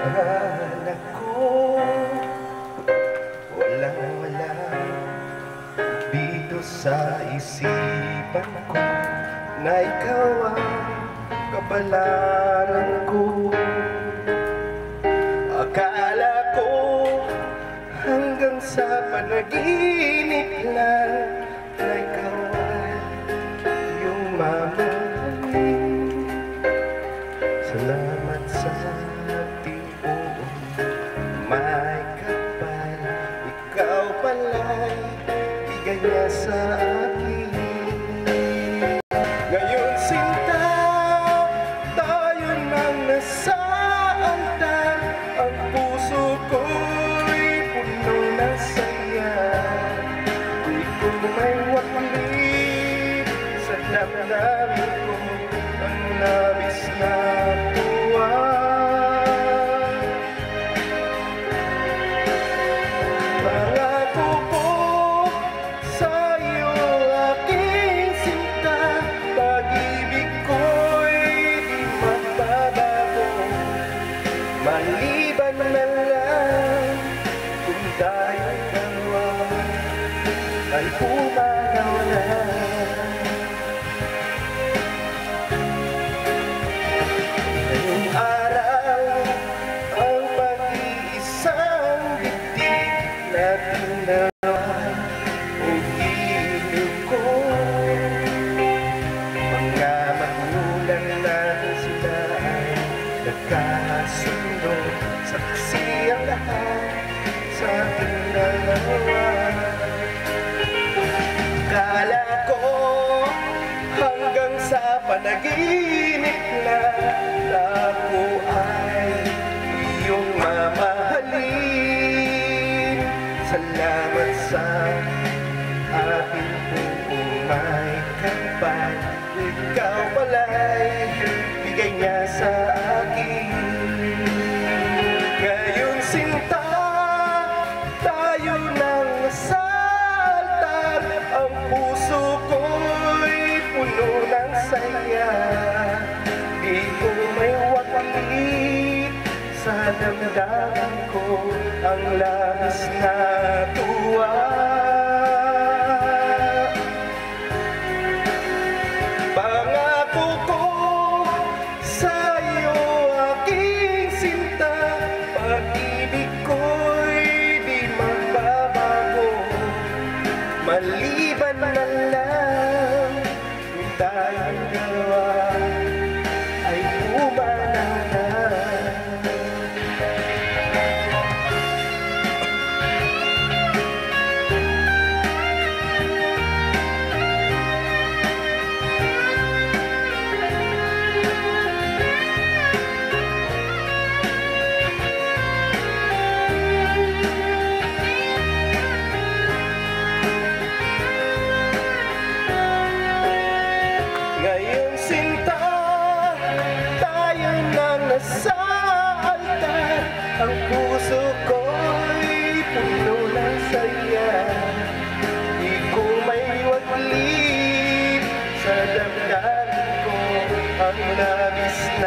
Mahal ako, walang-wala dito sa isipan ko na ikaw ang kapalaran ko. Akala ko hanggang sa panaginip lang na ikaw ay iyong mamahalin. Salamat sa tibuong may kapal, ikaw pala'y bigay niya sa akin. Ngayon sinta, tayo nang nasa altar, ang puso ko'y puno ng saya. Di ko may waklit sa damdamin ko ang labis na tuwa. Pangako ko sa iyo aking sinta, pag-ibig ko'y di magbabago. Maliban na lang kung tayong dalawa ay pumanaw na. Ngayong araw ang pag-iisang dibdib natin dalawa ang hiling ko. Mga magulang natin sila ay nagkasundo, saksi ang lahat sa ating dalawa. Akala ko hanggang sa panaginip na ako ay iyong mamahalin. Salamat sa aking buong may kapal, ikaw pala'y bigay niya sa akin. Ngayon sinta, tayo nang nasa altar, ang puso ko'y puno ng saya. Di ko may waklit sa damdamin ko ang labis na tuwa. Pangako ko sa iyo aking sinta, pag-ibig ko'y di magbabago. Maliban na lang kung tayong dalawa ay pumanaw na. Ngayon sinta, tayo nang nasa altar, ang puso ko'y puno ng saya. Di ko may waglit sa damdamin ko ang labis na